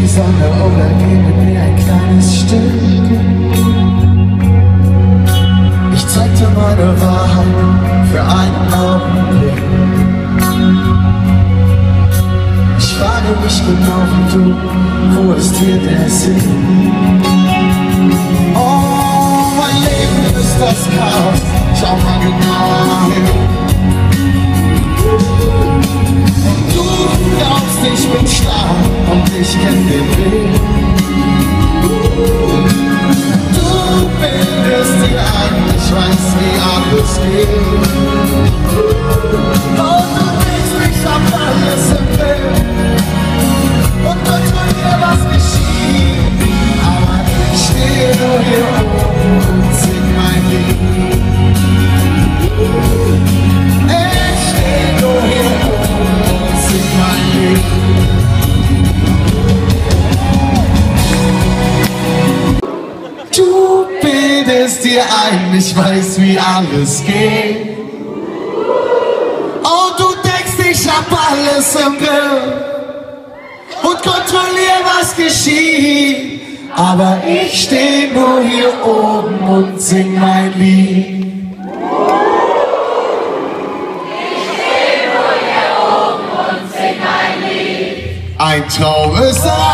Sonne oder gib mir ein kleines Stück. Ich zeig dir meine Wahrheit für einen Augenblick. Ich frage mich genau wie du, wo ist hier der Sinn? Oh, mein Leben ist das Chaos, schau mal genauer hin. Und du glaubst, ich bin stark und ich kenn den Weg. Du bildest dir ein, ich weiß, wie alles geht. Und du denkst, ich hab alles im Blick und kontrollier, was geschieht. Aber ich stehe nur hier oben und sing mein Lied. Ich stehe nur hier oben und sing mein Lied. Du bildest dir ein, ich weiß, wie alles geht. Und du denkst, ich hab alles im Griff und kontrollier, was geschieht. Aber ich steh nur hier oben und sing mein Lied. Ein Traum ist